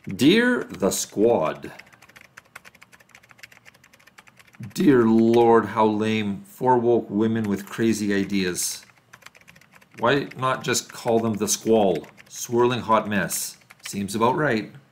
Dear the Squad. Dear Lord, how lame. Four woke women with crazy ideas. Why not just call them the Squall? Swirling hot mess. Seems about right.